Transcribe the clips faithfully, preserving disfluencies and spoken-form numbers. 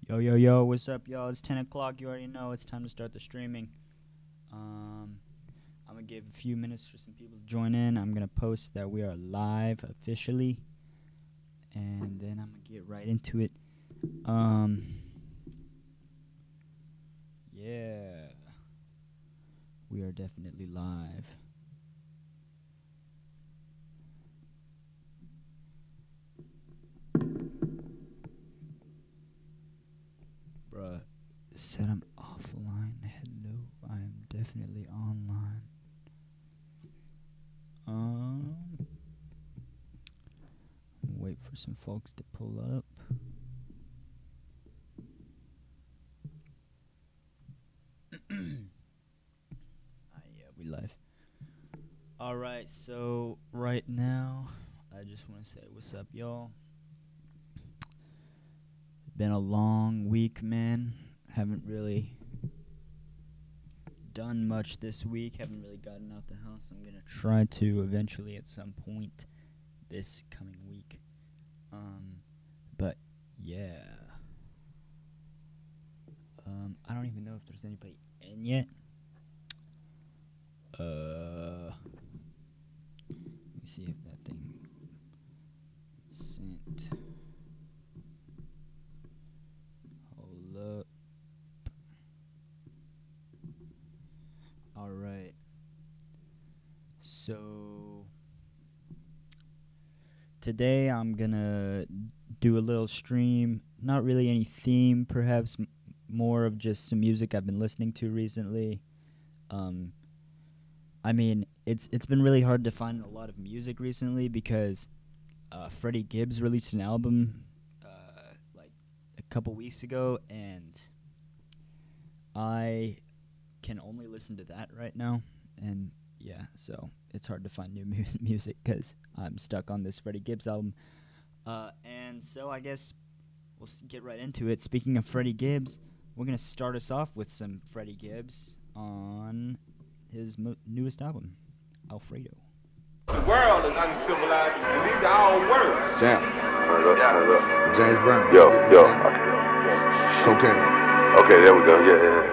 Yo, yo, yo, what's up, y'all? It's ten o'clock. You already know it's time to start the streaming. Um, I'm going to give a few minutes for some people to join in. I'm going to post that we are live officially. And then I'm going to get right into it. Um, yeah. We are definitely live. Bruh, said I'm offline. Hello, I am definitely online. Um, wait for some folks to pull up. Ah, yeah, we live. All right, so right now, I just want to say what's up, y'all. Been a long week, man. Haven't really done much this week. Haven't really gotten out the house. I'm gonna try to eventually at some point this coming week. Um, but yeah. Um, I don't even know if there's anybody in yet. Uh, let me see if that thing sent. Hold up. All right. So today I'm gonna do a little stream. Not really any theme, perhaps m- more of just some music I've been listening to recently. Um, I mean, it's it's been really hard to find a lot of music recently because uh, Freddie Gibbs released an album uh, like a couple weeks ago, and I can only listen to that right now. And yeah, so it's hard to find new mu- music because I'm stuck on this Freddie Gibbs album. Uh, and so I guess we'll s- get right into it. Speaking of Freddie Gibbs, we're going to start us off with some Freddie Gibbs on his mo- newest album, Alfredo. The world is uncivilized, and these are all words. Jam. Turn it up, turn it up. James Brown. Yo, yo. Cocaine. Okay, there we go. Yeah, yeah.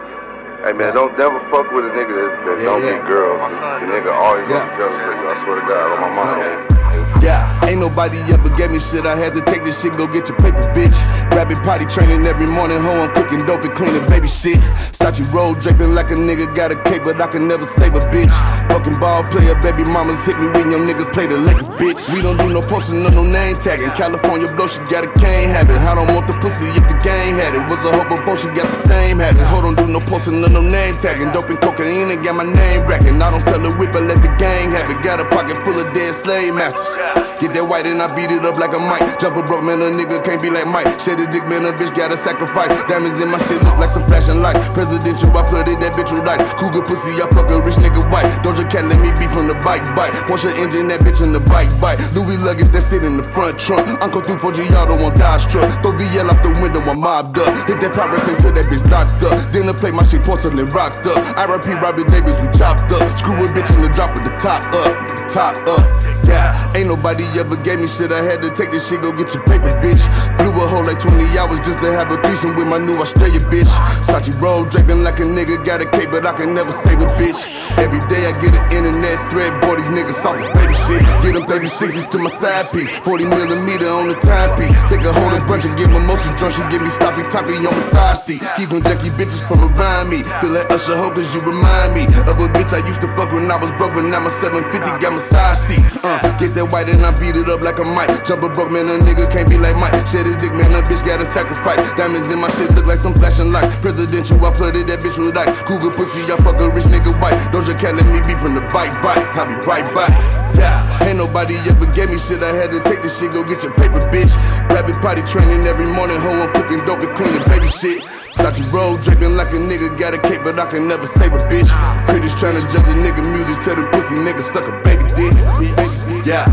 Hey man, don't never fuck with a nigga that, that Yeah, don't yeah. get girls. The nigga always Yeah. gonna jealous of you. I swear to God, on my mama. Yeah, ain't nobody ever gave me shit. I had to take this shit, go get your paper, bitch. Rabbit potty training every morning, ho, I'm cooking dope and cleaning baby shit. Sachi roll draping like a nigga got a cape, but I can never save a bitch. Fucking ball player, baby mamas hit me when your niggas play the Lakers, bitch. We don't do no posting, no, no name tagging. California blow, she got a cane habit. I don't want the pussy if the gang had it. Was a hope before she got the same habit. Hold on, do no posting, no, no name tagging. Dope and cocaine and got my name racking. I don't sell a whip, but let the gang have it. Got a pocket full of dead slave masters. Get that white and I beat it up like a mic. Jump a broke man, a nigga can't be like Mike. Shed a dick man, a bitch gotta sacrifice. Diamonds in my shit look like some flashing light. Presidential, I flooded that bitch with ice. Cougar pussy, I fuck a rich nigga white. Doja Cat let me be from the bike bite. Porsche engine, that bitch in the bike bite. Louis luggage that sit in the front trunk. Uncle through four G auto on Dodge truck. Throw V L out the window, I'm mobbed up. Hit that pirates until that bitch locked up. Then I play my shit porcelain rocked up. R I P Robbie Davis, we chopped up. Screw a bitch in the drop with the top up. Top up. Yeah, ain't nobody ever gave me shit. I had to take this shit, go get your paper, bitch. Flew a whole like twenty hours just to have a threesome with my new Australia bitch. Sachi roll draping like a nigga got a cape, but I can never save a bitch. Every day I get an internet thread, boy, these niggas soft as baby shit. Get them thirty-sixes to my side piece, forty millimeter on the timepiece. Take a whole bunch and get mimosa drunk, she give me sloppy toppy on my side seat. Keep them junkie bitches from around me. Feel like Usher Ho cause you remind me of a bitch I used to fuck when I was broke, but now my seven fifty got my side seats. Uh, get that white and I beat it up like a mic. Jump a broke man, a nigga can't be like Mike. Shed his dick man, a bitch gotta sacrifice. Diamonds in my shit look like some flashing light. Presidential, I flooded that bitch with ice. Cougar pussy, I fuck a rich nigga white. Doja Cat let me be from the bike bite. I'll be right back. Yeah, ain't nobody ever gave me shit. I had to take this shit, go get your paper, bitch. Rabbit potty training every morning, ho, I'm cooking dope and cleaning baby shit. Sachi roll draping like a nigga got a cape, but I can never save a bitch. Cities tryna judge a nigga music, tell the pussy nigga suck a baby dick. Yeah,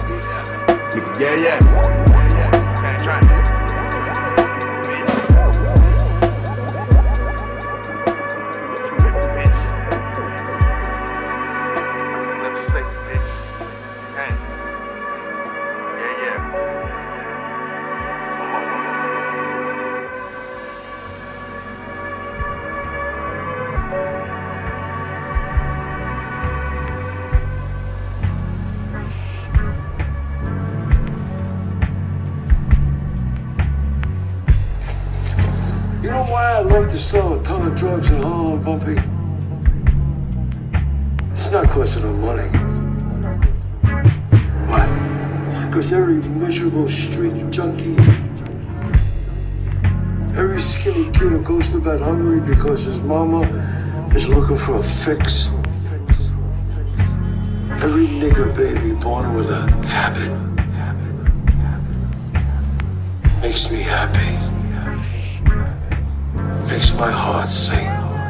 nigga, yeah, yeah. I'd love to sell a ton of drugs in Harlem, Bumpy. It's not costing them money. Why? Because every miserable street junkie, every skinny kid who goes to bed hungry because his mama is looking for a fix, every nigger baby born with a habit makes me happy, makes my heart sing.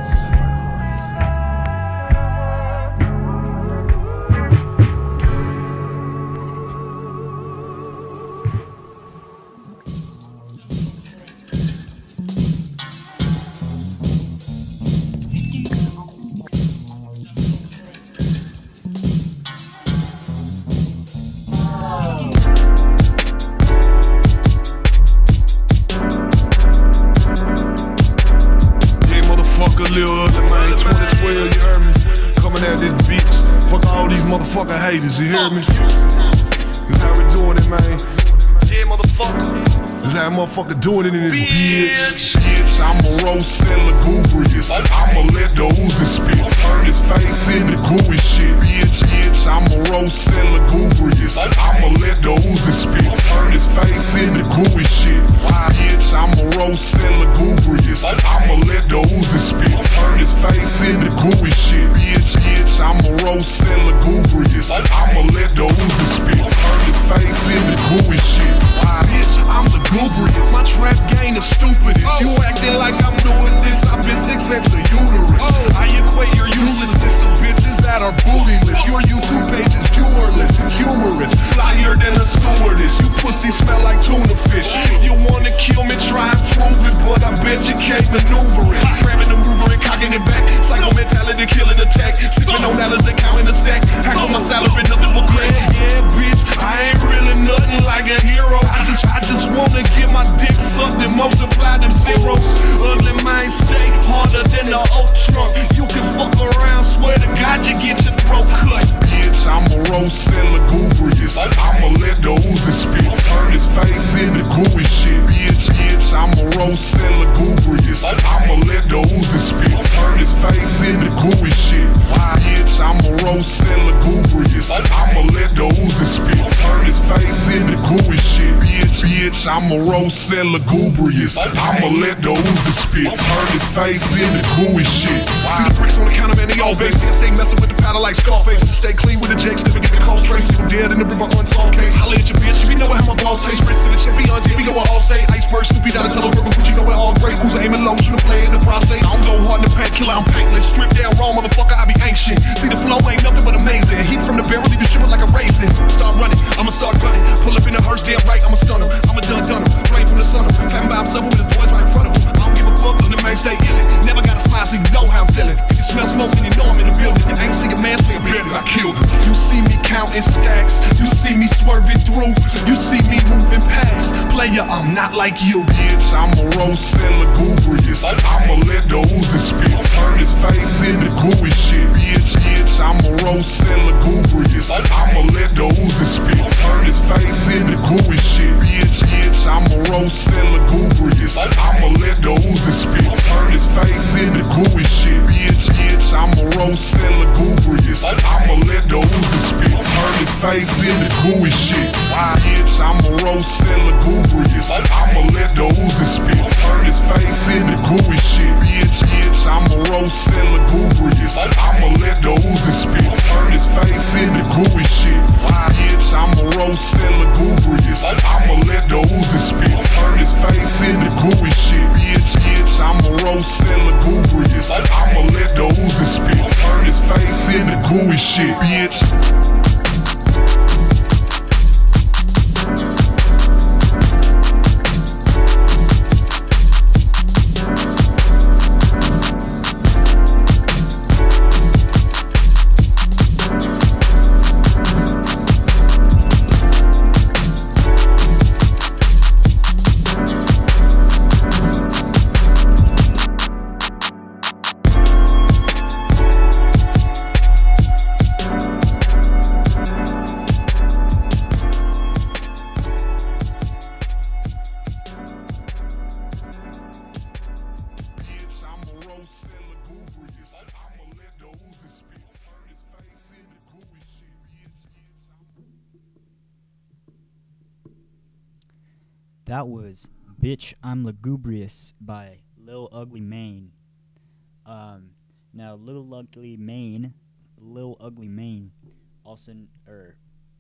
Motherfucker haters, you hear me? That's how we doing it, man. Yeah, motherfucker. That's how motherfucker doing it in this bitch. Bitch, I'ma roast and lugubrious. I'ma let the Uzi spit. Turn his face into gooey shit. Bitch, bitch, I'ma roast and lugubrious. I'ma let the Uzi spit. Turn his face into gooey shit. Bitch, I'ma roast and lugubrious. I'ma let the Uzi spit. Turn his face into gooey shit. Bitch, bitch, I'ma roast and lugubrious. I'ma let the Uzi spit. Turn his face into gooey shit. Bitch, I'm lugubrious. My trap game is stupidest. You acting like I'm doing this. I've been six since the uterus. I equate your uselessness to bitches that are bootyless. Your YouTube page is viewerless and humorous. Flyer than a stewardess. You pussy smell like tuna fish. You wanna kill me, try and prove it, but I bet you can't maneuver it. Grabbing the Ruger and cocking it back. Psycho mentality, killing attack. Sipping on dollars and counting a stack. Hack on my salary, nothing but crack. Yeah, bitch, I ain't really nothing like a hero. I just, I just wanna get my dick sucked and multiply them zeros. Ugly mind stay harder than the oak trunk. You can fuck around, swear to God you get your throat cut. Bitch, I'ma roast and lugubrious. I'ma let the Uzi spit. Turn his face into gooey shit. Bitch, bitch, I'ma roast and lugubrious. I'ma let the Uzi spit. Turn his face into gooey shit. Bitch, I'ma roast and lugubrious. I'ma let the Uzi spit. Turn his face into gooey shit. Bitch, bitch, I'ma roast and lugubrious. I'ma let the Uzi spit. Turn his face into gooey shit. See the bricks on the counter, man, they all base. Stay messing with the powder like Scarface. Stay clean with the jakes, never get the cold trace. Leave them dead in the river unsolved case. Holla at your bitch, you be knowing how my balls taste. Rinse to the champion, T V going all state. Iceberg, Snoopy, down to tell a verbal, but you know it all great. Who's aiming low, shoot a play in the prostate. I don't go hard in the pack, killer, I'm paintless. Strip down wrong, motherfucker, I be ancient. See the flow ain't nothing but amazing. Heat from the barrel, leave you shivering like a raisin. Start running, I'ma start running. Pull up in the hearse, damn right, I'ma stun him. I'ma done done him. Rain from the sun him. Fatting by himself with his boys right in front of him. I don't give a fuck, cause the man stay illin'. Never got a smile, so you know how I'm feeling. If you smell smoke and you know I'm in the building. You ain't see a man say a bearded, I killed him. You see me counting stacks, you see me swerving through, you see me moving past. Player, I'm not like you. Bitch, I'ma roast and lugubrious. I'ma let the Uzi spit. Turn his face into gooey shit. Bitch, bitch, I'ma roast and lugubrious. I'ma let the Uzi spit. Turn his face into gooey shit. Bitch, bitch, I'ma roast and lugubrious. I'ma let the Uzi spit. Turn his face into gooey shit. Bitch, bitch, I'ma roast and lugubrious. I'ma let the Uzi spit. Turn his face into gooey shit. Bitch, I'ma roast and lugubrious. I'ma let the Uzi spit. Turn his face into gooey shit. Bitch, bitch, I'ma roast and lugubrious. I'ma let the Uzi spit. Turn his face into gooey shit. Bitch, I'ma roast and lugubrious. I'ma let the Uzi spit. Turn his face into gooey shit. Bitch, bitch, I'ma roast and lugubrious. I'ma let the Uzi spit. Turn his face into gooey shit. Bitch. That was Bitch, I'm Lugubrious by Lil Ugly Mane. Um, now, Lil Ugly Mane, Lil Ugly Mane, also, er,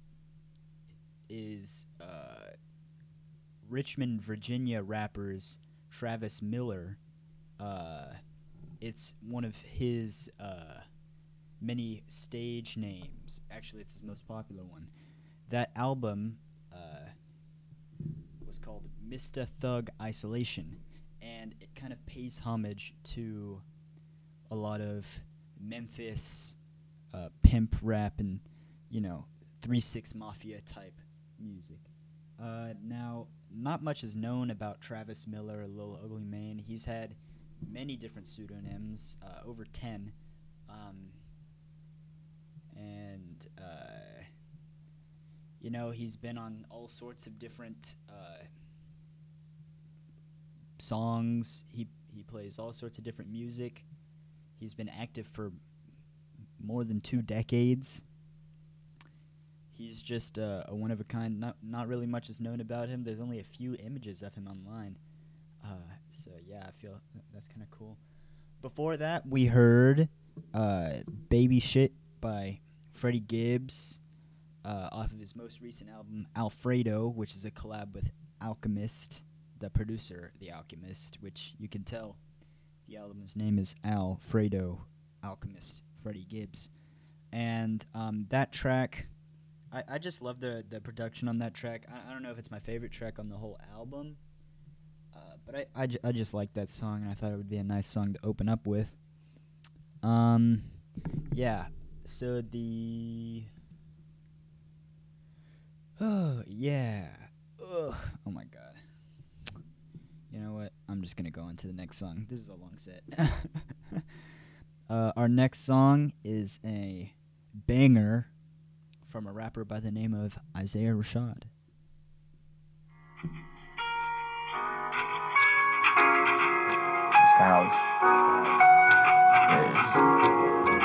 is, uh, Richmond, Virginia rappers Travis Miller. Uh, it's one of his, uh, many stage names. Actually, it's his most popular one. That album, uh, was called Mister Thug Isolation, and it kind of pays homage to a lot of Memphis uh, pimp rap and, you know, three six Mafia type music. Uh, now, not much is known about Travis Miller or Lil Ugly Mane. He's had many different pseudonyms, uh, over ten, um, and uh, you know, he's been on all sorts of different uh, songs. He he plays all sorts of different music. He's been active for more than two decades. He's just uh, a one of a kind. Not not really much is known about him. There's only a few images of him online. Uh, so yeah, I feel th- that's kind of cool. Before that, we heard uh, "Baby Shit" by Freddie Gibbs. Uh, off of his most recent album, Alfredo, which is a collab with Alchemist, the producer, The Alchemist, which you can tell the album's name is Alfredo, Alchemist, Freddie Gibbs. And um, that track, I, I just love the, the production on that track. I, I don't know if it's my favorite track on the whole album, uh, but I, I, j- I just like that song, and I thought it would be a nice song to open up with. Um, yeah, so the... Oh, yeah. Ugh. Oh, my God. You know what? I'm just going to go on to the next song. This is a long set. uh, our next song is a banger from a rapper by the name of Isaiah Rashad. It's the house. Yes.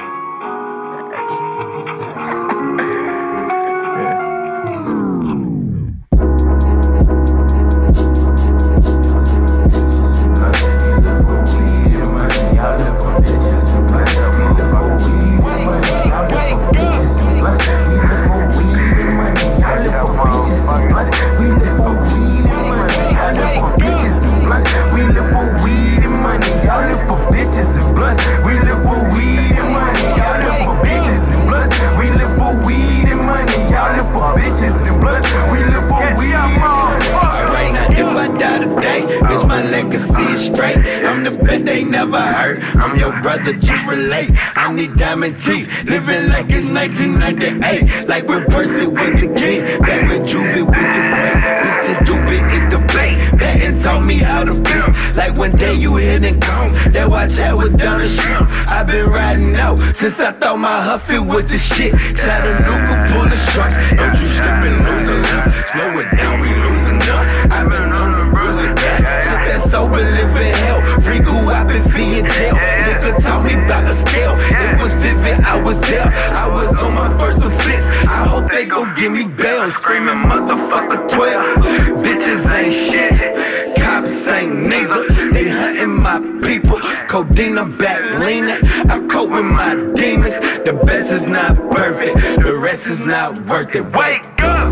Just relate. I need diamond teeth, living like it's nineteen ninety-eight, like when Percy was the king, back when Juvie was the great. Bitch, just stupid is the bait. Patton taught me how to build, like one day you hit and gone. That watch out with down the shrimp. I've been riding out since I thought my Huffy was the shit. Chattanooga pull the strikes, don't you slip and lose a limb. Slow it down, we losing up. I've been on the bruising back. Shit that sober living hell. Free goo, I've been fee in jail. Nigga taught me about a scale. It was vivid, I was there. I was on my first offense. I hope they gon' give me bail. Screaming motherfucker twelve. Bitches ain't shit. Cops ain't neither. They hunting my people. Codeine, I'm back leaning. I cope with my demons. The best is not perfect. The rest is not worth it. Wake up!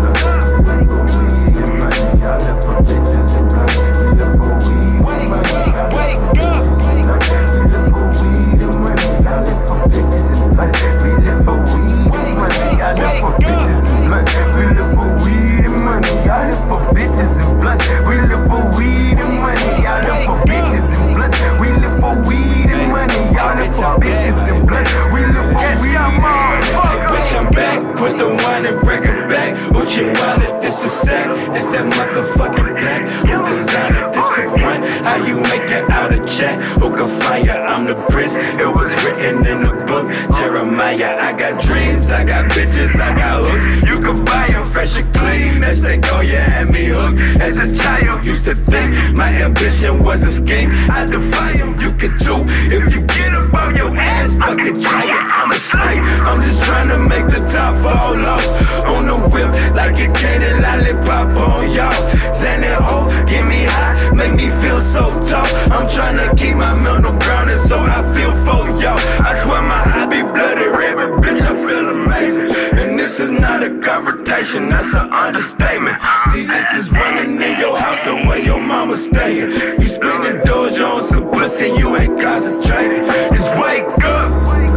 I live for bitches and guns. We live for weed. Wake up! Wake up! We live for weed and money. I live for bitches and blunts. We live for weed and money. I live for bitches and blunts. We live for weed and money. I live for bitches and blunts. We live for weed and money. I live for bitches and blunts. We live for weed and money. I live for bitches and blunts. We live for weed and money. Bitch, I'm back with the wine and break it back. Uchi wallet, this is sack. It's that motherfucking back. Who designed it? This the one. How you make it out of chat? Who can find ya? I'm the prince. It was written in the book. hook. Jeremiah, I got dreams, I got bitches, I got hooks. You can buy them fresh and clean. Next thing go, you had me hooked. As a child, used to think my ambition was a scheme. I defy them, you can too. If you get up on your ass, fucking try it, I'm a slave. I'm just trying to make the top fall off. On the whip, like a candy lollipop on y'all. Xanax ho, get me high, make me feel so tall. I'm trying to keep my mental grounded, so I feel for y'all. I swear my eye be bloody red, but bitch, I feel amazing. And this is not a confrontation, that's an understatement. See, this is running in your house or where your mama staying. You spending dojo on some pussy, you ain't concentrating. Just wake up.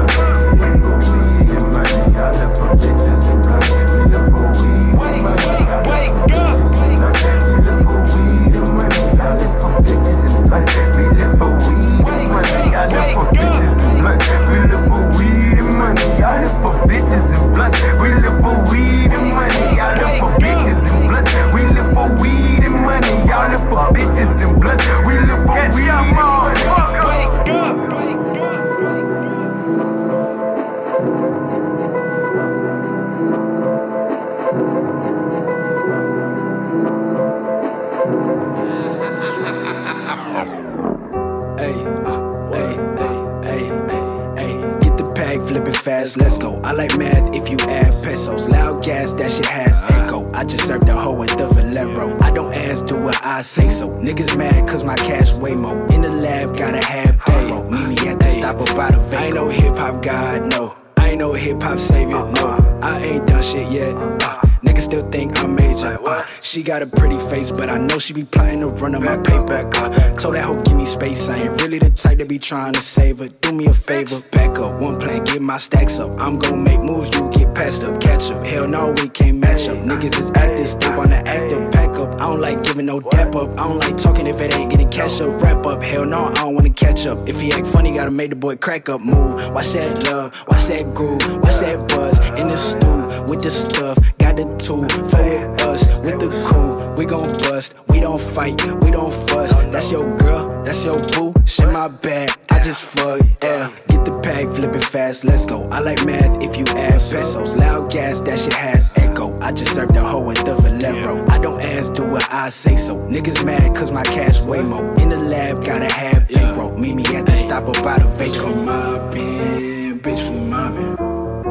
Let's go. I like math if you add pesos. Loud gas, that shit has echo. I just served the hoe at the Valero. I don't ask, do what I say so. Niggas mad cause my cash way more. In the lab, gotta have payroll. Meet me at the stop up by the Vaco. I ain't no hip hop god, no. I ain't no hip hop savior, no. I ain't done shit yet. Uh, niggas still think I'm major. Uh, she got a pretty face, but I know she be plotting to run on my paper. Uh, told that hoe give me space. I ain't really the type to be trying to save her. Do me a favor, back up. One plan, get my stacks up. I'm gon' make moves, you get passed up. Catch up, hell no, we can't match up. Niggas is actors, they wanna act up. Pack up, I don't like giving no dap up. I don't like talking if it ain't getting cash up. Wrap up, hell no, I don't wanna catch up. If he act funny, gotta make the boy crack up. Move, watch that love, watch that groove, watch that buzz. In the stew, with the stuff, got the tool. For with us, with the crew, we gon' bust. We don't fight, we don't fuss. That's your girl, that's your boo. Shit my bag, I just fuck, yeah. Get the pack, flip it fast, let's go. I like math if you add pesos. Loud gas, that shit has echo. I just served the hoe at the Valero. I don't ask, do what I say so. Niggas mad cause my cash way more. In the lab, gotta have payroll. Meet me at the stop up by the Vaco. Bitch, we mobbin', bitch, we mobbin'.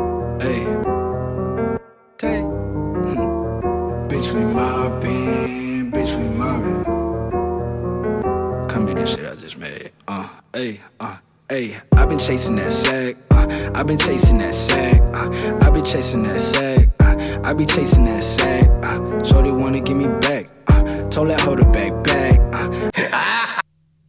Hey, take. Mm. Bitch, we mobbin', bitch, we mobbin'. Come here, this shit I just made. Uh, hey, uh, hey. I've been chasing that sack. Uh, I've been chasing that sack. Uh, I've been chasing that sack. Uh, I be chasing that sack. Uh, Shorty wanna give me back. Uh, told that hoe to back back. Uh.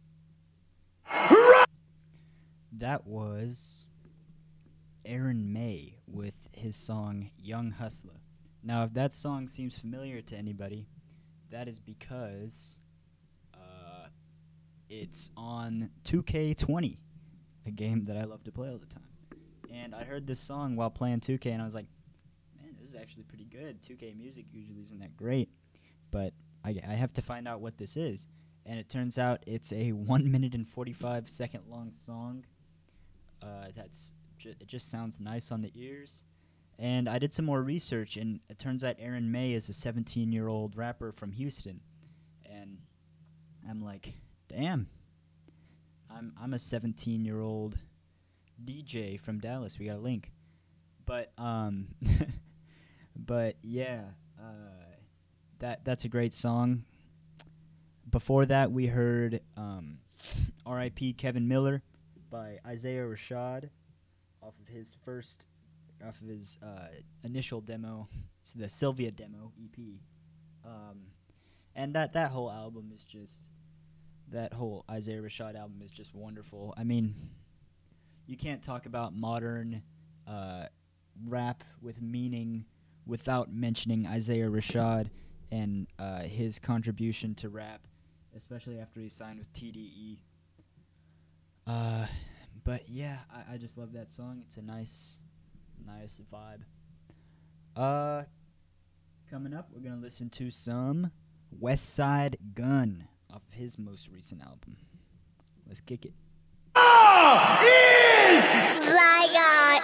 That was Aaron May with his song Young Hustler. Now, if that song seems familiar to anybody, that is because uh, it's on two K twenty, a game that I love to play all the time. And I heard this song while playing two K, and I was like, man, this is actually pretty good. two K music usually isn't that great, but I, I have to find out what this is. And it turns out it's a one minute and forty-five second long song. Uh, that's ju- it just sounds nice on the ears. And I did some more research, and it turns out Aaron May is a seventeen-year-old rapper from Houston. And I'm like, damn, I'm I'm a seventeen-year-old D J from Dallas. We got a link. But um, but yeah, uh, that that's a great song. Before that, we heard um, R I P Kevin Miller by Isaiah Rashad off of his first, off of his uh, initial demo, so the Sylvia demo E P, um, and that that whole album is just, that whole Isaiah Rashad album is just wonderful. I mean, you can't talk about modern uh, rap with meaning without mentioning Isaiah Rashad and uh, his contribution to rap, especially after he signed with T D E. Uh, but yeah, I, I just love that song. It's a nice, nice vibe. Uh, coming up, we're gonna listen to some West Side Gun off of his most recent album. Let's kick it. Oh, yeah! bass. My God.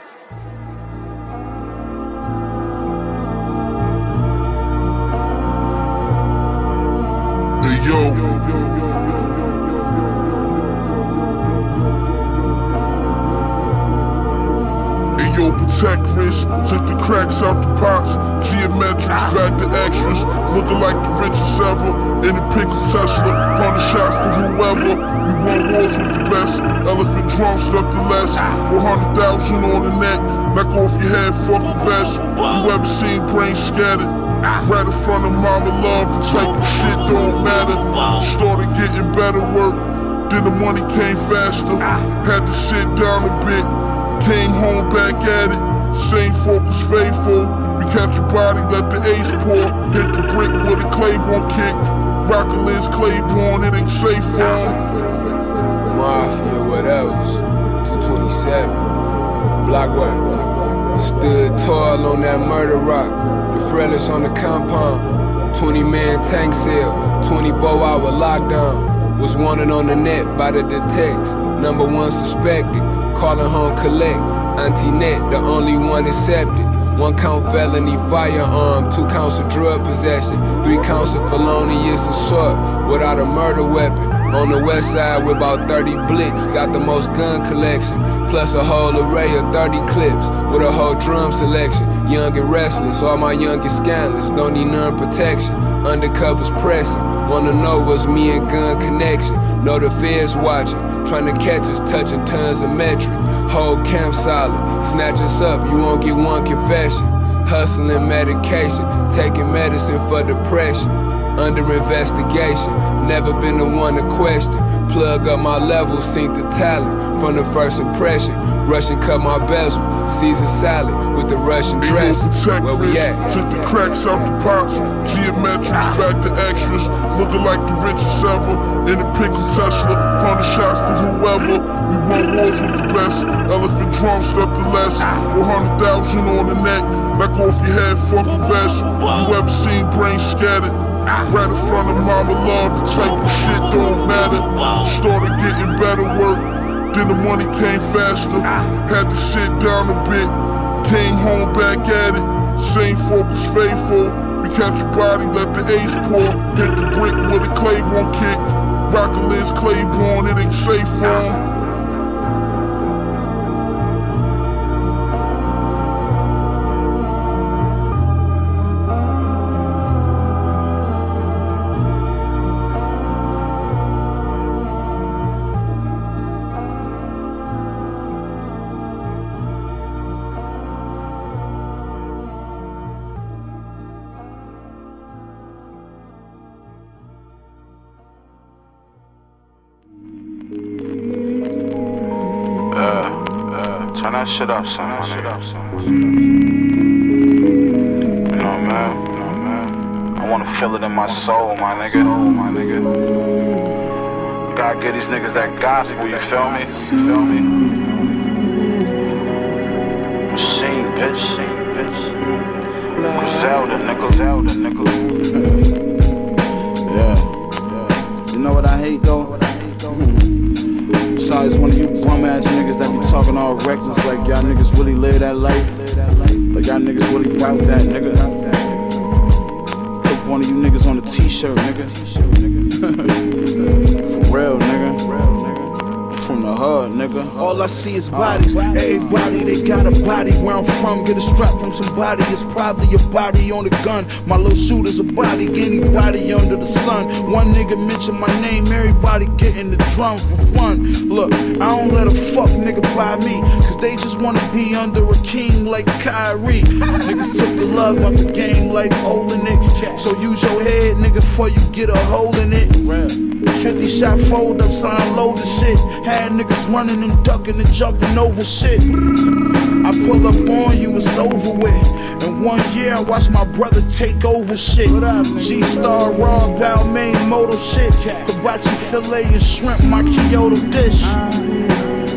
Hey yo. Hey yo, protect wrist, took the cracks out the pots. Geometrics back to extras, looking like the richest ever. In the pick of Tesla, hundred shots to whoever. We won wars with the best. Elephant drum stuck to less. Four hundred thousand on the neck. Knock off your head, fuck a vest. You ever seen brains scattered? Right in front of mama love, the type of shit don't matter. Started getting better work, then the money came faster. Had to sit down a bit, came home back at it. Same focus faithful, we catch your body, let the ace pour. Hit the brick with a Claiborne kick. Rockin' Liz Claiborne, it ain't safe for him. Mafia, what else? two twenty-seven, Blockway. Stood tall on that murder rock. The Frellis on the compound, twenty man tank sale, twenty-four hour lockdown. Was wanted on the net by the detectives, number one suspected. Calling home collect, Auntie Net, the only one accepted. One count felony firearm, two counts of drug possession, three counts of felonious assault without a murder weapon. On the west side with about thirty blicks, got the most gun collection, plus a whole array of thirty clips with a whole drum selection. Young and restless, all my youngest scandalous, don't need none protection. Undercovers pressing, wanna know what's me and gun connection. Know the feds watching, trying to catch us touching tons of metric. Whole camp solid, snatch us up, you won't get one confession. Hustling medication, taking medicine for depression. Under investigation, never been the one to question. Plug up my levels, seen the talent from the first impression. Russian cut my bezel, seasoned salad with the Russian dress. Where we at? Took the cracks out the pots, geometrics back to extras, looking like the richest ever. In the pick of Tesla, hundred shots to whoever. We won wars with the best. Elephant drum stuck to less. Four hundred thousand on the neck. Knock off your head, fuck a vest. You ever seen brains scattered? Right in front of mama love, the type of shit don't matter. Started getting better work, then the money came faster. Had to sit down a bit, came home back at it. Same focus faithful, we catch your body, let the ace pour. Hit the brick with a Claiborne kick. Rockin' Liz Claiborne, it ain't safe for him. Turn that shit up, son. That shit up, son. You know, man. You know, man. I wanna feel it in my soul, my nigga. My nigga. You gotta get these niggas that gospel. You feel me? You feel me? Machine, bitch. Bitch. Griselda, nigga. Zelda, nigga. Yeah. You know what I hate though? Besides one of you bum ass niggas that be talking all reckless like y'all niggas really live that life. Like y'all niggas really bout that, nigga. Put one of you niggas on a t-shirt, nigga. For real, nigga. From the hood, nigga. All I see is bodies. Everybody, they got a body. Where I'm from, get a strap from somebody. It's probably a body on the gun. My little shooter's a body. Anybody under the sun. One nigga mention my name, everybody getting the drum for fun. Look, I don't let a fuck nigga buy me, cause they just wanna be under a king like Kyrie. Niggas took the love out the game like Olenek. So use your head, nigga, before you get a hole in it. fifty shot fold ups, I unload the shit. Had niggas running and ducking and jumping over shit. I pull up on you, it's over with. In one year, I watched my brother take over shit. G-Star, raw, Balmain, moto shit. Hibachi filet and shrimp, my Kyoto dish.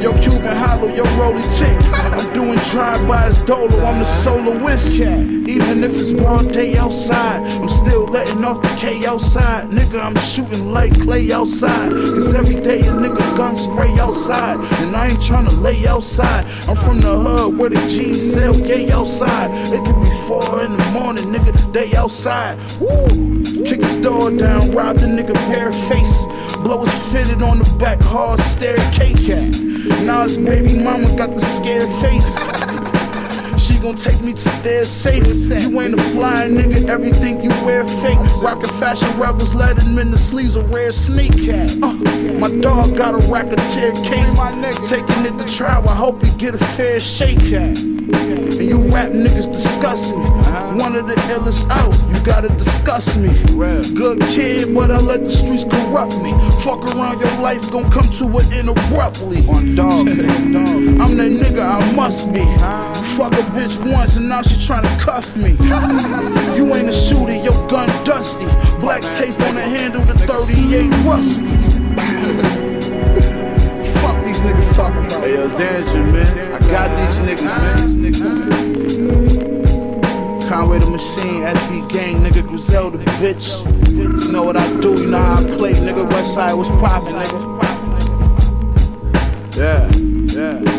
Yo, Cuban hollow, yo, rolly tick. I'm doing drive-bys dolo, I'm the soloist. Even if it's broad day outside, I'm still letting off the K outside. Nigga, I'm shooting like clay outside. Cause every day a nigga gun spray outside. And I ain't tryna lay outside. I'm from the hood where the G's sell gay outside. It could be four in the morning, nigga, day outside. Woo! Kick his door down, rob the nigga bare face. Blow his fitted on the back, hard staircase. Now his baby mama got the scared face. She gon' take me to their safe. You ain't a flying nigga, everything you wear fake. Rockin' fashion rebels, let him in the sleeves of rare sneak. Uh, my dog got a racketeer case. Taking it to trial, I hope he get a fair shake. And you rap niggas disgust me. One of the illest out, you gotta discuss me. Good kid, but I let the streets corrupt me. Fuck around, your life gon' come to an end abruptly. On dogs, I'm that nigga, I must be. Fuck a bitch once and now she tryna cuff me. You ain't a shooter, your gun dusty. Black tape on the handle, the thirty-eight rusty. Fuck these niggas talking about. Hey, yo, danger, man. I got these niggas, man. Conway the Machine, S E Gang, nigga, Griselda, bitch. You know what I do, you know how I play, nigga. Westside was poppin', nigga. Yeah, yeah.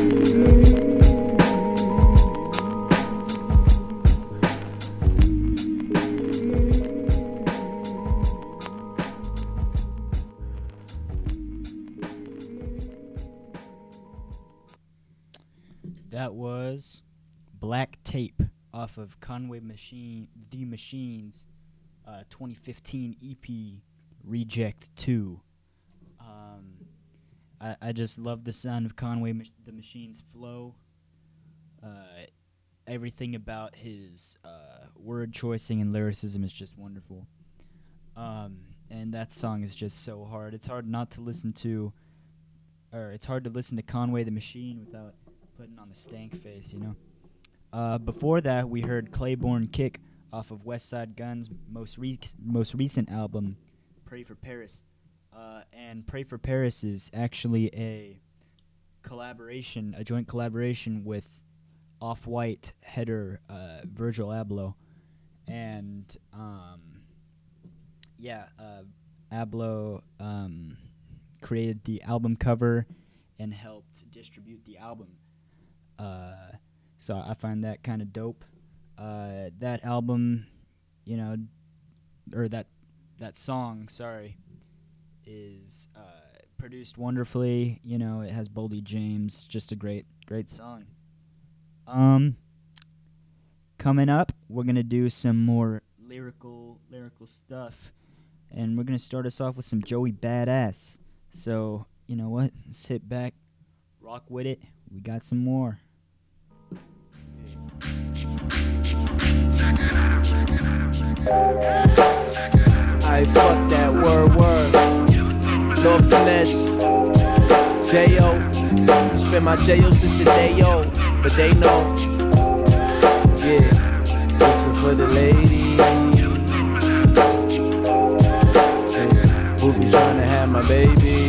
That was Black Tape off of Conway Machine, The Machines, uh, twenty fifteen E P, Reject two. Um, I, I just love the sound of Conway Mach- The Machine's flow. Uh, everything about his uh, word choicing and lyricism is just wonderful. Um, and that song is just so hard. It's hard not to listen to, or it's hard to listen to Conway The Machine without putting on the stank face, you know. Uh, before that, we heard Claiborne Kick off of Westside Gunn's most re- most recent album, Pray for Paris. Uh, and Pray for Paris is actually a collaboration, a joint collaboration with Off-White header uh, Virgil Abloh. And, um, yeah, uh, Abloh um, created the album cover and helped distribute the album. Uh, so I find that kind of dope. Uh, that album, you know, or that that song, sorry, is uh, produced wonderfully. You know, it has Boldy James, just a great, great song. Um, coming up, we're gonna do some more lyrical, lyrical stuff, and we're gonna start us off with some Joey Badass. So you know what? Sit back, rock with it. We got some more. I fuck that word word. No finesse. J O. Spend my J O since the day O. But they know. Yeah. Listen for the ladies. Yeah. Who be trying to have my baby.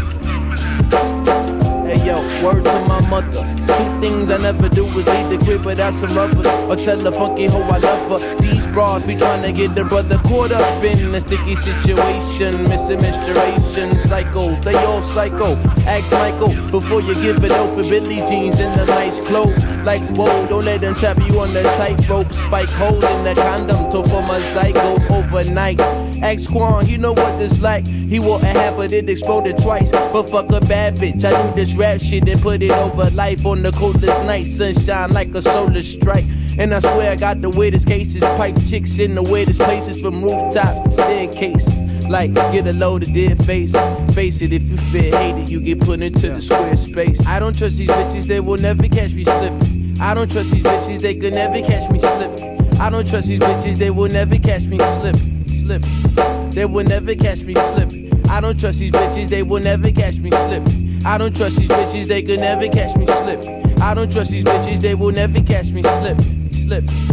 Hey yo, word to my mother. Two things I never do is leave the crib without some rubbers, or tell the funky hoe I love her. These bras be trying to get the brother caught up in a sticky situation, missing menstruation, cycles, they all psycho. Ask Michael before you give it over Billy jeans in the nice clothes. Like whoa, don't let them trap you on the tightrope. Spike holes in the condom to form a zygote overnight. Ask Quan, you know what this like. He wore a hat but it exploded twice. But fuck a bad bitch, I do this rap shit and put it over life on the coldest night. Sunshine like a solar strike. And I swear I got the weirdest cases. Pipe chicks in the weirdest places, from rooftops to staircases. Like, get a load of dead face. Face it, if you feel hated, you get put into the square space. I don't trust these bitches, they will never catch me slipping. I don't trust these bitches, they could never catch me slipping. I don't trust these bitches, they will never catch me slipping. Slipping. They will never catch me slipping. I don't trust these bitches, they will never catch me slipping. I don't trust these bitches, they could never catch me slipping. I don't trust these bitches, they will never catch me slipping. Slip.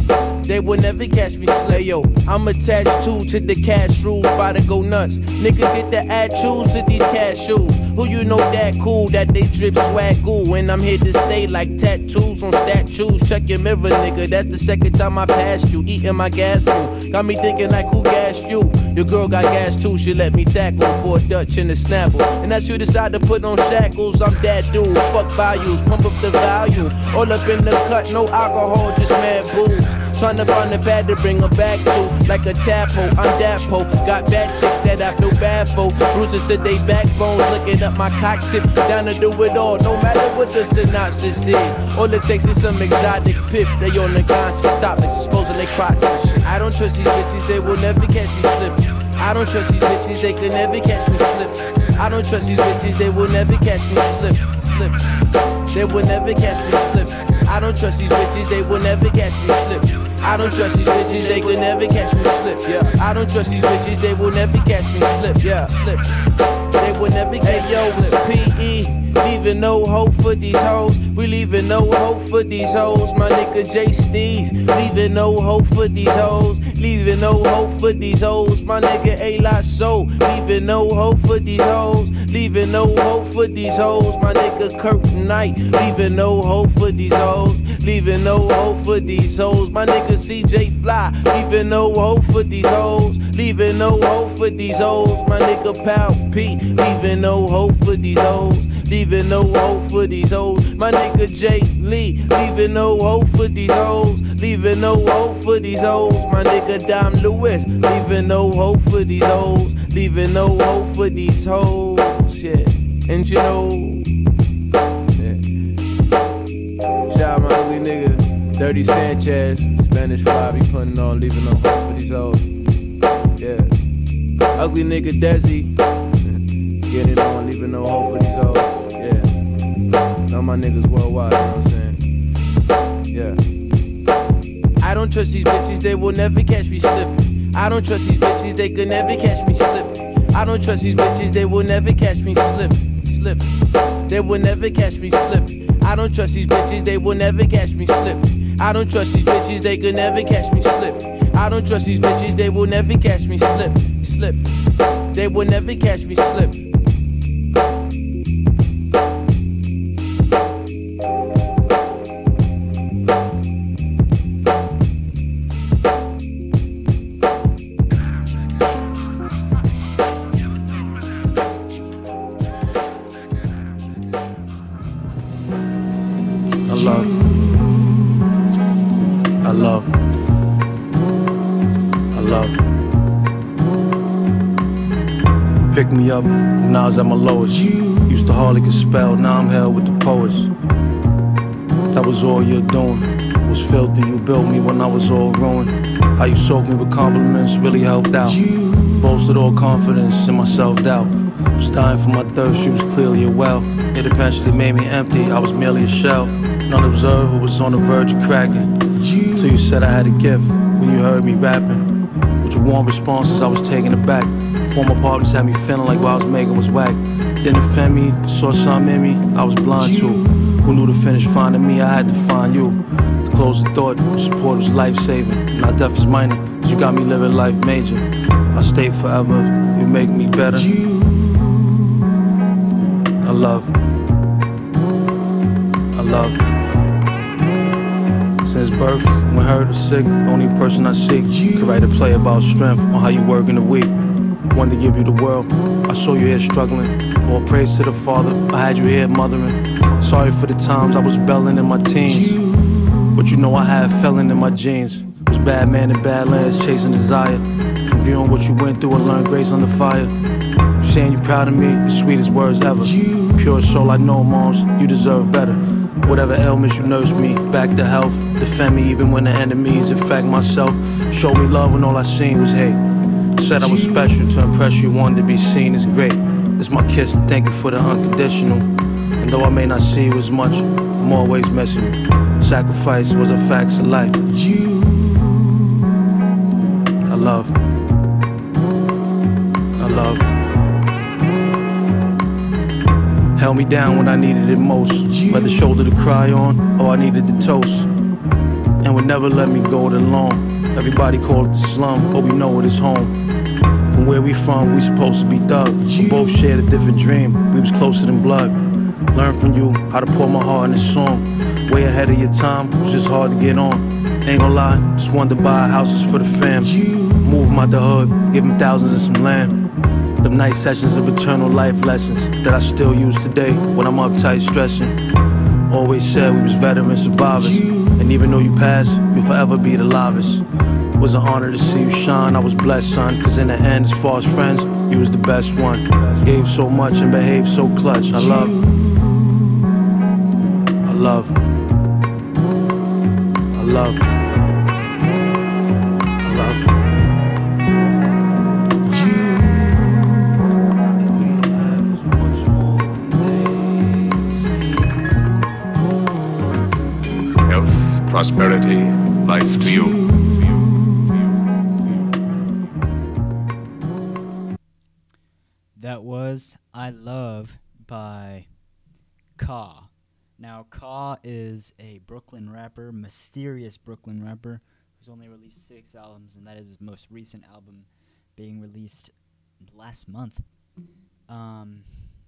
they will never catch me slip. Yo, I'm attached too to the cash rules, about to go nuts. Niggas get the attitudes to these cashews. Who you know that cool, that they drip swag goo. And I'm here to stay like tattoos on statues. Check your mirror, nigga, that's the second time I passed you. Eating my gas food, got me thinking like who gassed you? Your girl got gas too, she let me tackle for a Dutch and a Snapple. And as you decide to put on shackles, I'm that dude. Fuck values, pump up the value. All up in the cut, no alcohol, just mad booze. Trying to find a bad to bring her back to. Like a tadpole, I'm that po. Got bad chicks that I feel bad for. Bruises to they backbones, looking up my cock tip. Down to do it all, no matter what the synopsis is. All it takes is some exotic pip. They on the conscious topics, exposing they crotch and shit. I don't trust these bitches, they will never catch me slipping. I don't trust these bitches, they could never catch me slipping. I don't trust these bitches, they will never catch me slip, slip. They will never catch me slipping. I don't trust these bitches, they will never catch me slip. I don't trust these bitches, they will never catch me slip. Yeah, I don't trust these bitches, they will never catch me slip. Yeah, slip. They will never catch me. Hey yo, it's P E, leaving no hope for these hoes. We leaving no hope for these hoes. My nigga J Steez, leaving no hope for these hoes. Leaving no hope for these hoes. My nigga A Lot So, leaving no hope for these hoes. Leaving no hope for these hoes. My nigga Kirk Knight, leaving no hope for these hoes. Leaving no hope for these hoes. My nigga C J Fly, leaving no hope for these hoes. Leaving no hope for these hoes. My nigga Pal P, leaving no hope for these hoes. Leaving no hope for these hoes. My nigga Jay Lee, leaving no hope for these hoes. Leaving no hope for these hoes. My nigga Dom Lewis, leaving no hope for these hoes. Leaving no hope for these hoes. Shit, and you know, yeah. Shout out my ugly nigga, Dirty Sanchez, Spanish fly be putting on, leaving no hope for these hoes. Yeah, ugly nigga Desi, get it on, leaving no hope for these hoes. Yeah, all my niggas worldwide, you know what I'm saying? Yeah. I don't trust these bitches, they will never catch me slipping. I don't trust these bitches, they could never catch me slipping. I don't trust these bitches, they will never catch me slipping. Slipping. They will never catch me slipping. I don't trust these bitches, they will never catch me slipping. I don't trust these bitches, they could never catch me slipping. I don't trust these bitches, they will never catch me slipping. Slipping. They will never catch me slipping. Picked me up when I was at my lowest. Used to hardly get spelled, now I'm held with the poets. That was all you're doing. Was filthy, you built me when I was all ruined. How you soaked me with compliments really helped out. Boasted all confidence in my self-doubt. Was dying for my thirst, you was clearly a well. It eventually made me empty, I was merely a shell. None observed, it was on the verge of cracking. Till you said I had a gift when you heard me rapping. With your warm responses, I was taken aback. Former partners had me feeling like what I was making was whack. Didn't offend me, saw something in me, I was blind to. Who knew to finish finding me, I had to find you. To close the thought, support was life-saving. Not death is minor, cause you got me living life major. I stay forever, you make me better. I love, I love. Since birth, when hurt or sick, only person I seek could write a play about strength on how you work in the week. Wanted to give you the world, I saw you here struggling. All praise to the Father, I had you here mothering. Sorry for the times I was belling in my teens, but you know I had felon in my genes. Was bad man in badlands chasing desire. From viewing what you went through, I learned grace under fire. You saying you proud of me, the sweetest words ever. Pure soul I know, moms, you deserve better. Whatever ailments you nursed me, back to health. Defend me even when the enemies infect myself. Showed me love when all I seen was hate. Said I was special to impress you, wanted to be seen as great. It's my kiss to thank you for the unconditional. And though I may not see you as much, I'm always missing you. Sacrifice was a fact of life. I love, I love. Held me down when I needed it most. Whether shoulder to cry on, or I needed the toast. and would never let me go it alone. Everybody called it the slum, but we know it is home. From where we from, we supposed to be thug. We both shared a different dream, we was closer than blood. Learn from you how to pour my heart in a song. Way ahead of your time, it was just hard to get on. Ain't gonna lie, just wanted to buy houses for the fam. Move them out the hood, give them thousands and some land. Them night sessions of eternal life lessons that I still use today when I'm uptight stressing. Always said we was veteran survivors, and even though you passed, you'll forever be the livest. It was an honor to see you shine, I was blessed, son. Cause in the end, as far as friends, you was the best one. Gave so much and behaved so clutch. I love, I love, I love, I love. Prosperity, life to you. That was I Love by Ka. Now, Ka is a Brooklyn rapper, mysterious Brooklyn rapper, who's only released six albums, and that is his most recent album being released last month. Um...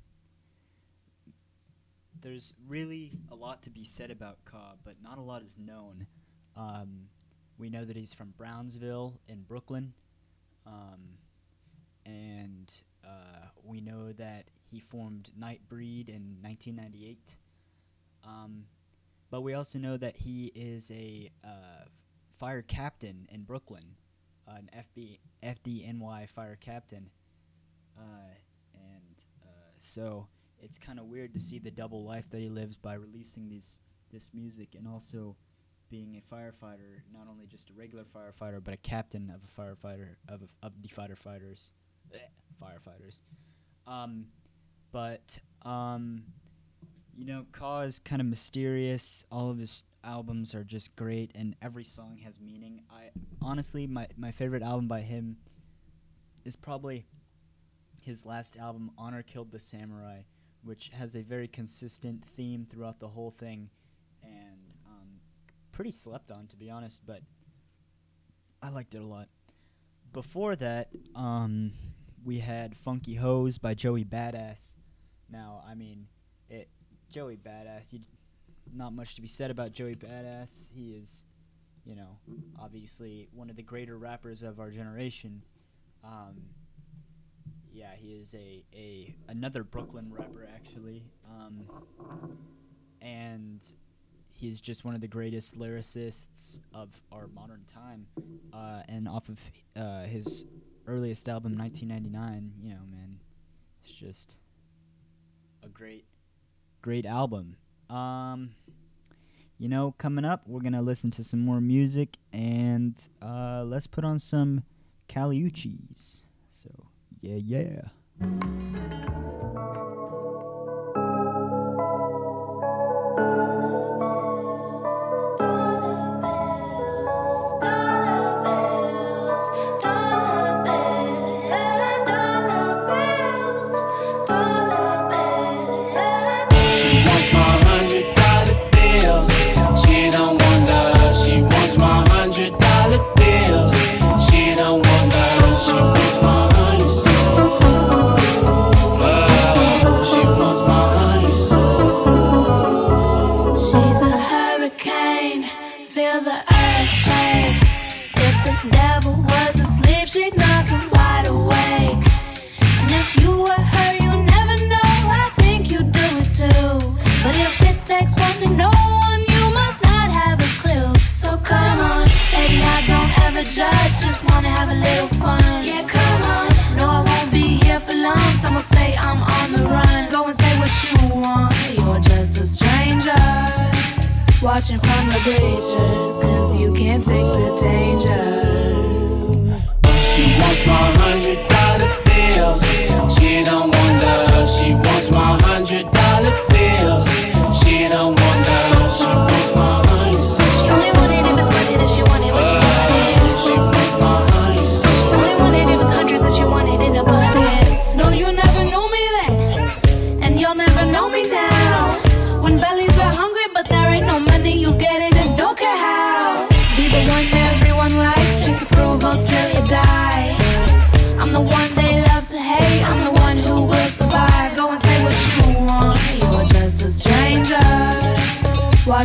There's really a lot to be said about Ka, but not a lot is known. Um, we know that he's from Brownsville in Brooklyn, um, and uh, we know that he formed Nightbreed in nineteen ninety-eight. Um, but we also know that he is a uh, fire captain in Brooklyn, uh, an F B F D N Y fire captain, uh, and uh, so. It's kind of weird to see the double life that he lives by releasing these this music and also being a firefighter, not only just a regular firefighter, but a captain of a firefighter of a, of the firefighters, firefighters. Um, but um, you know, Ka is kind of mysterious. All of his albums are just great, and every song has meaning. I honestly, my my favorite album by him is probably his last album, Honor Killed the Samurai, which has a very consistent theme throughout the whole thing, and um, pretty slept on, to be honest, but I liked it a lot. Before that, um, we had Funky Hose by Joey Badass. Now, I mean, it Joey Badass, you not much to be said about Joey Badass. He is, you know, obviously one of the greater rappers of our generation. Um... Yeah, he is a, a another Brooklyn rapper, actually, um, and he's just one of the greatest lyricists of our modern time. Uh, and off of uh, his earliest album, nineteen ninety-nine, you know, man, it's just a great, great album. Um, you know, coming up, we're gonna listen to some more music, and uh, let's put on some Caliuchis. So. Yeah, yeah. Judge, just wanna have a little fun. Yeah, come on. No, I won't be here for long. Someone say I'm on the run. Go and say what you want. You're just a stranger, watching from the bleachers, cause you can't take the danger. She wants my hundred dollar bills. She don't want love. She wants my hundred dollar bills. She don't want love. She wants my hundred. She only want it if it's money that she wanted when she wanted it. No, you never knew me then, and you'll never know me now. When bellies are hungry, but there ain't no money, you get it and don't care how.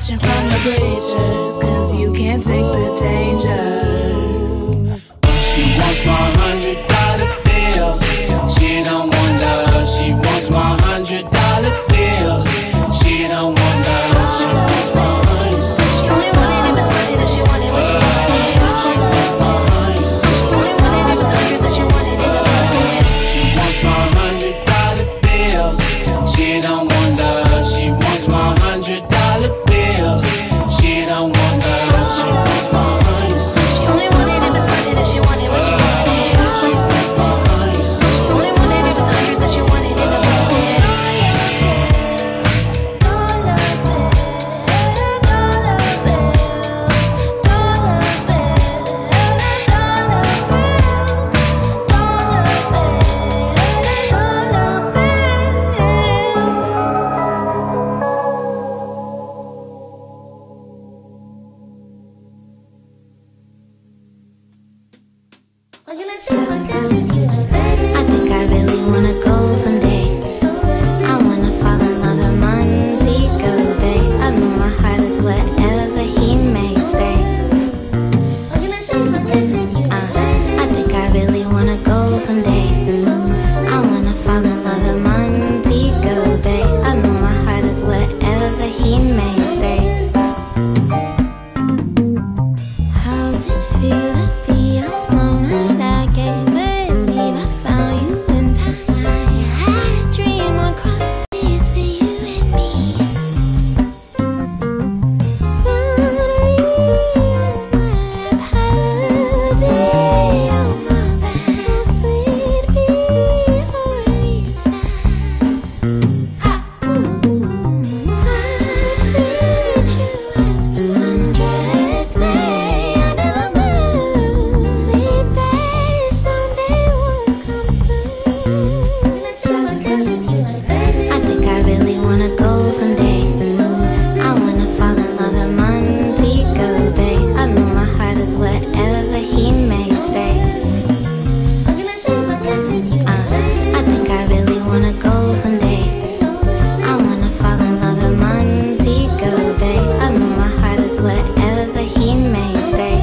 watching from the bleachers, cause you can't take the danger. She wants my hundred dollar bills. She don't want love. She wants my hundred dollar bills. She don't want love. She wants my hundred. She only want it if it's money that she want it when she wants it. She wants my hundred. She only want it if it's hundreds that she want it in the pocket. She wants my hundred dollar bills. She don't want love. She wants my hundred dollar bills. She don't want love. She wants my hundred. She only want it if it's money that she want it when she wants it. She wants my hundred. She only want it if it's hundreds that she want it in the pocket. I think I really wanna go someday. I wanna fall in love with Montego Bay. I know my heart is wherever he may stay. Uh, I think I really wanna go someday. I wanna fall in love with Montego Bay. I know my heart is wherever he may stay. How's it feel to be on my mind? I can't believe I found you in time. I had a dream across seas for you and me. Sunray on my lap, holiday on my back. Sweet bee, holy sigh. Ha, ooh, I treat you as blue undress me. I never moved. Sweet babe, someday won't come soon. I think I really wanna go someday. I wanna fall in love with Montego Bay. I know my heart is wherever he may stay. Uh, I think I really wanna go someday. I wanna fall in love with Montego Bay. I know my heart is wherever he may stay.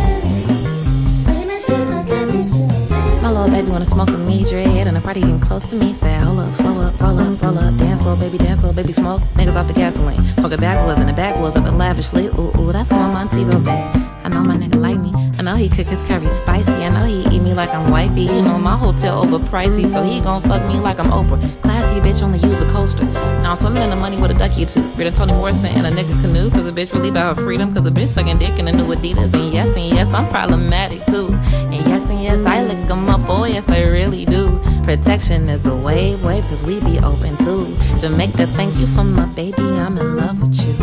My little baby wanna smoke with me, dread, and the party getting close to me. Say, hold up, slow up, roll up, roll up, dance slow, baby, dance slow, baby, smoke. Niggas off the gasoline, smoke it backwards, and the backwards of it lavishly. Ooh, ooh, that's my Montego Bay. I know my nigga like me. I know he cook his curry spicy. I know he eat me like I'm wifey. You know my hotel overpricey, so he gon' fuck me like I'm Oprah. Classy bitch only use a coaster. Now I'm swimming in the money with a ducky or two. Reading Toni Morrison in a nigga canoe, cause a bitch really about her freedom. Cause a bitch sucking dick in the new Adidas. And yes, and yes, I'm problematic too. And yes, and yes, I lick them up. Oh yes, I really do. Protection is a wave, wave, cause we be open too. Jamaica, thank you for my baby. I'm in love with you.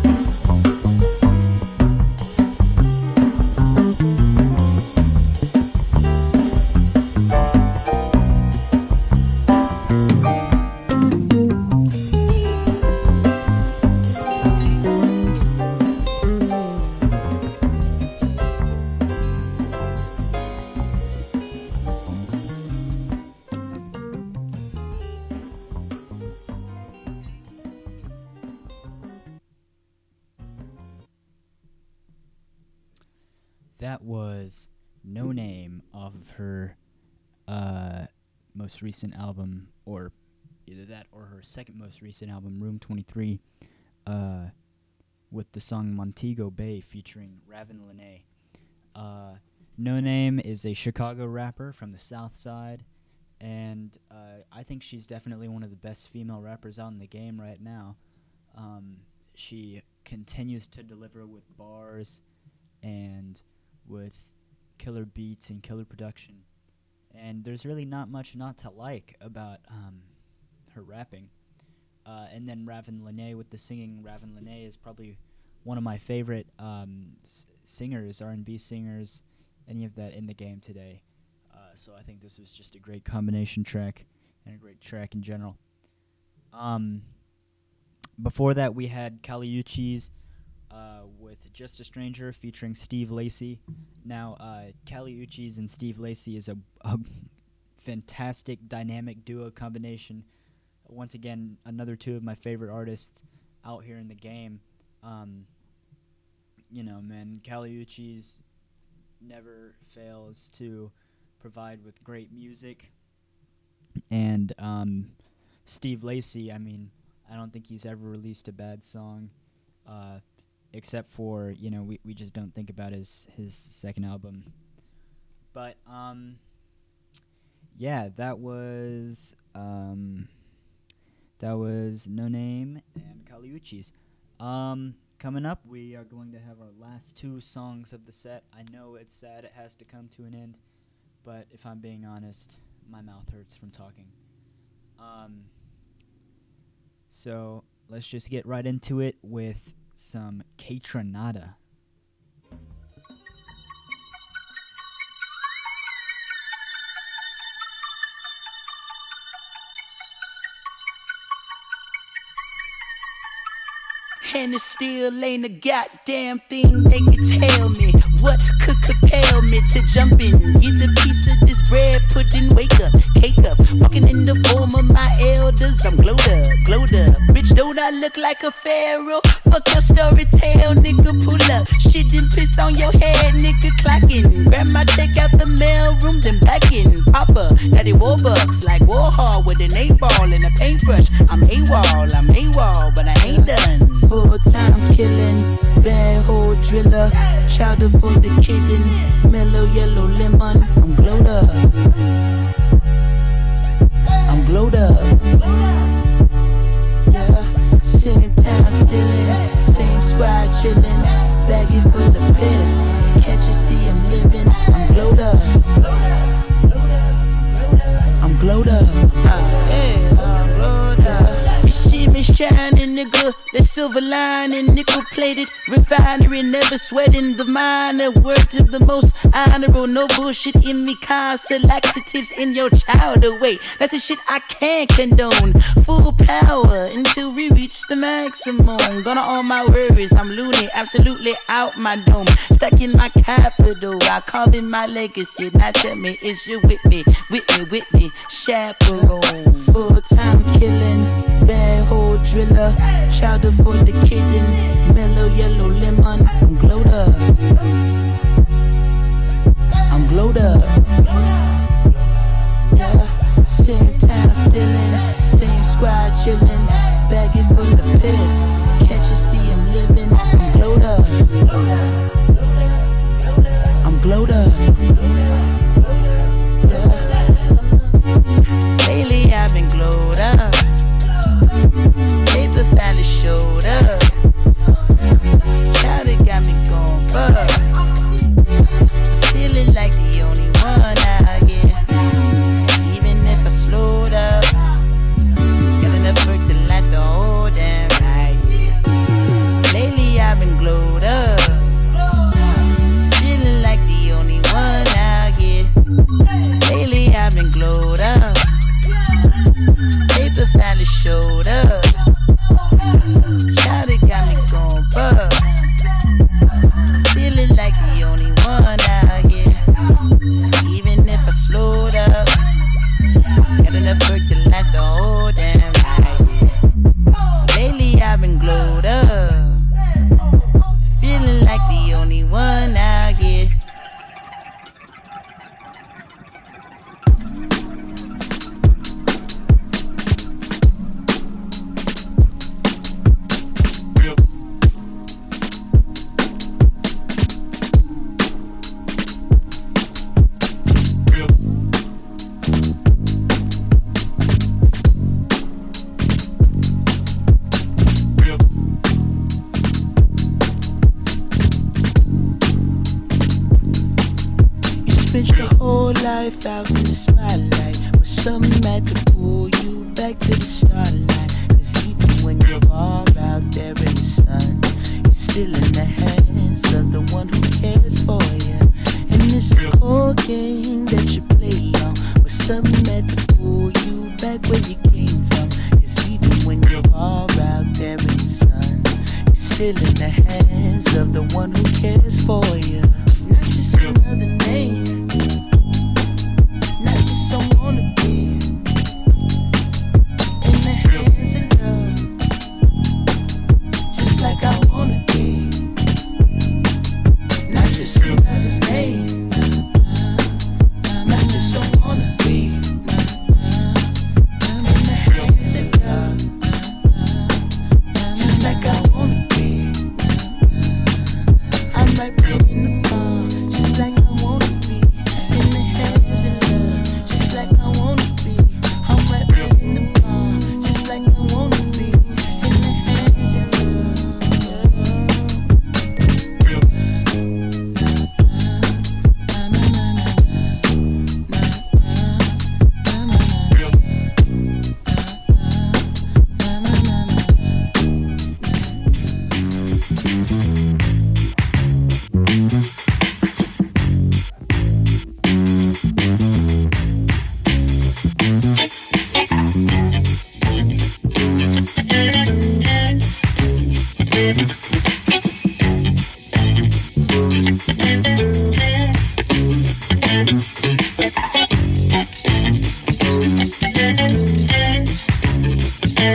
That was No Name off of her uh, most recent album, or either that or her second most recent album, Room twenty-three, uh, with the song Montego Bay featuring Ravin Lene. Uh, no Name is a Chicago rapper from the South Side, and uh, I think she's definitely one of the best female rappers out in the game right now. Um, she continues to deliver with bars and with killer beats and killer production, and there's really not much not to like about um, her rapping. Uh, and then Ravin Lene with the singing. Ravin Lene is probably one of my favorite um, s- singers, R and B singers, any of that in the game today. Uh, so I think this was just a great combination track and a great track in general. Um, before that, we had Caliucci's Uh, with Just a Stranger featuring Steve Lacy. Now, uh, Caliucci's and Steve Lacy is a, a fantastic dynamic duo combination. Once again, another two of my favorite artists out here in the game. Um, you know, man, Caliucci's never fails to provide with great music. And um, Steve Lacy, I mean, I don't think he's ever released a bad song, uh, except for, you know, we, we just don't think about his, his second album. But, um, yeah, that was, um, that was No Name and Caliucci's. Um, coming up, we are going to have our last two songs of the set. I know it's sad it has to come to an end, but if I'm being honest, my mouth hurts from talking. Um, so let's just get right into it with some K-Tronada. And it still ain't a goddamn thing they could tell me. What could compel me to jump in, get a piece of this bread, pudding, wake up, cake up, walking in the form of my elders. I'm glowed up, glowed up. Bitch, don't I look like a pharaoh? Fuck your story tale, nigga, pull up. Shit and piss on your head, nigga, clacking. Grab my check out the mail room, then back in. Papa, daddy Warbucks, like Warhol with an eight ball and a paintbrush. I'm AWOL, I'm AWOL, but I ain't done. Full-time killing, bad hole driller, chowder for the kitten, mellow yellow lemon. I'm glowed up, I'm glowed up. Yeah, same town stealing, same squad chilling, baggy full of piff. Can't you see I'm living? I'm glowed up, I'm glowed up. Uh, yeah, I'm glowed up. You see me shining, nigga. The silver lining, nickel plated refinery, never sweating the minor. Word to the most honorable, no bullshit in me. Constant laxatives in your child away. That's the shit I can't condone. Full power until we reach the maximum. Gonna all my worries, I'm loony, absolutely out my dome. Stacking my capital, I carve in my legacy. Now tell me, is you with me, with me, with me, chaperone? Full time killing, bad hole driller, chowder for the kitten, mellow yellow lemon. I'm glowed up, I'm glowed up. Yeah, same town stealing, same squad chilling, baggy full of piff. Can't you see I'm living? I'm glowed up, I'm glowed up. Yeah. Lately I've been glowed up. Paper finally showed up. Child, it got me going bug. Feeling like the only one out here. Even if I slowed up, got enough work to last the whole damn night. Lately I've been glowed up. Feeling like the only one out here. Lately I've been glowed up. Paper finally showed up. Child, it got me going bug. Feeling like the only one out here. Even if I slowed up, got enough work to last the whole damn night. Lately I've been glowed up. Feeling like the only one out here. Life out in the spotlight, but something had to pull you back to the starlight. Cause even when you fall out there in the sun, you're still in the hands of the one who cares for you. And it's a cold game that you play on, but something had to pull you back where you came from. Cause even when you fall out there in the sun, you're still in the hands of the one who cares for you. Not just another name, not just someone to be in the hands of love, just like I wanna be.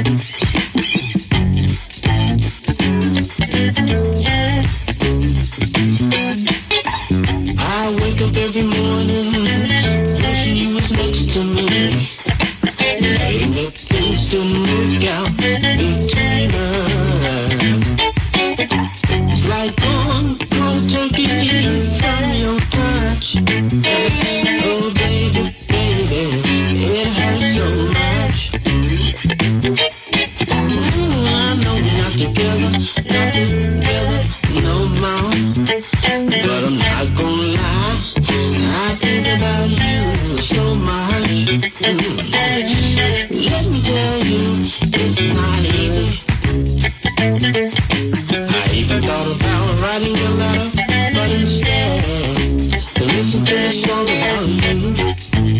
I wake up every morning wishing you was next to me. Praying that things didn't work out between us. It's like going cold turkey from your touch. Oh baby, baby, it hurts so much. Mm, I know we're not together, not together no more. But I'm not gonna lie, I think about you so much. Mm. Let me tell you, it's not easy. I even thought about writing a letter, but instead, to listen to a song about you.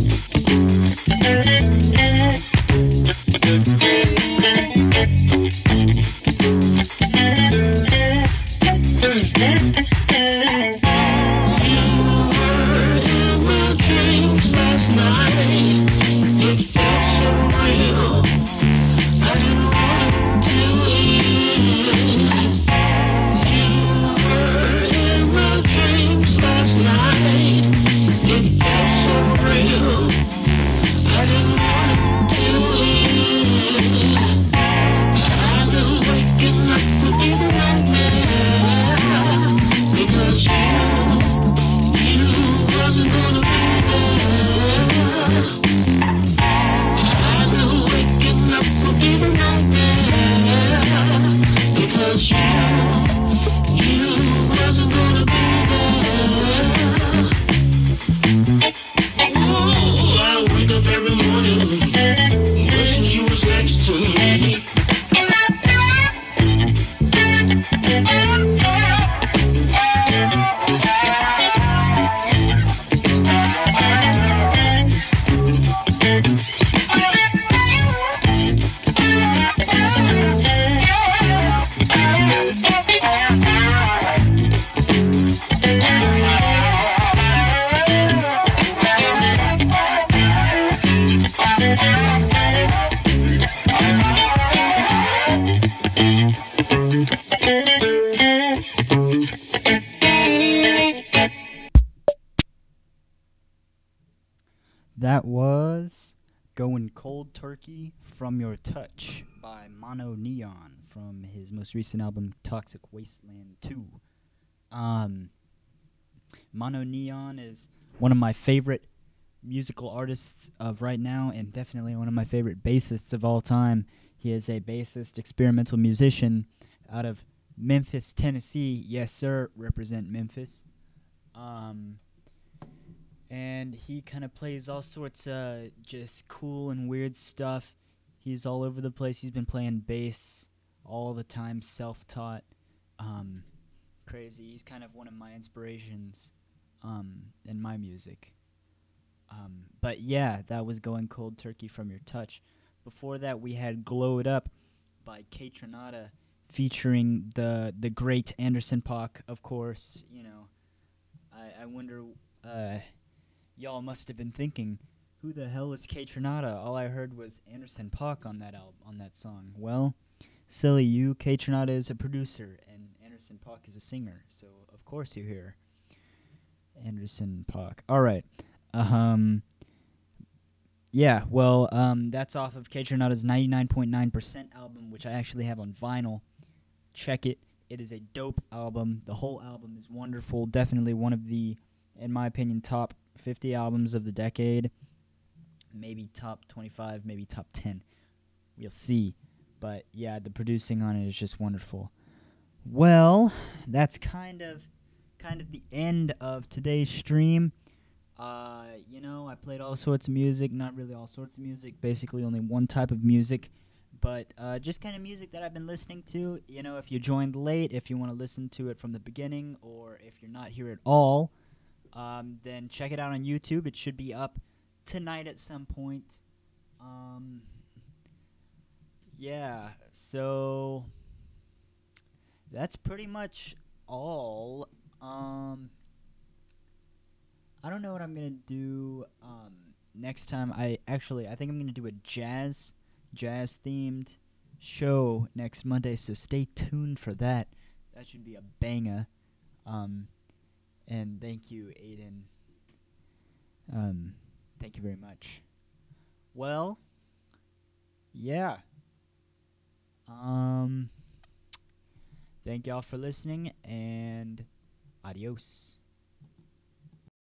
That was Going Cold Turkey From Your Touch by Mono Neon from his most recent album Toxic Wasteland two. Um, Mono Neon is one of my favorite musical artists of right now and definitely one of my favorite bassists of all time. He is a bassist, experimental musician out of Memphis, Tennessee. Yes, sir, represent Memphis. Um... And he kind of plays all sorts of just cool and weird stuff. He's all over the place. He's been playing bass all the time, self-taught. Um, crazy. He's kind of one of my inspirations um, in my music. Um, but yeah, that was Going Cold Turkey From Your Touch. Before that, we had Glow It Up by K Tronada featuring the the great Anderson .Paak, of course. You know, I, I wonder... Uh, Y'all must have been thinking, who the hell is K Tronada? All I heard was Anderson .Paak on that al- on that song. Well, silly you, K Tronada is a producer, and Anderson .Paak is a singer, so of course you hear Anderson .Paak. All right. Um, yeah, well, um, that's off of K Tronada's ninety-nine point nine percent album, which I actually have on vinyl. Check it. It is a dope album. The whole album is wonderful. Definitely one of the, in my opinion, top fifty albums of the decade, maybe top twenty-five, maybe top ten. We'll see. But yeah, the producing on it is just wonderful. Well, that's kind of kind of the end of today's stream. Uh, you know, I played all sorts of music, not really all sorts of music, basically only one type of music, but uh, just kind of music that I've been listening to. You know, if you joined late, if you want to listen to it from the beginning, or if you're not here at all, Um, then check it out on YouTube. It should be up tonight at some point. Um, yeah, so that's pretty much all. Um, I don't know what I'm gonna do um, next time. I actually, I think I'm gonna do a jazz, jazz themed show next Monday, so stay tuned for that. That should be a banger. Um, and thank you, Aiden. Um, thank you very much. Well, yeah. Um, thank y'all for listening, and adios.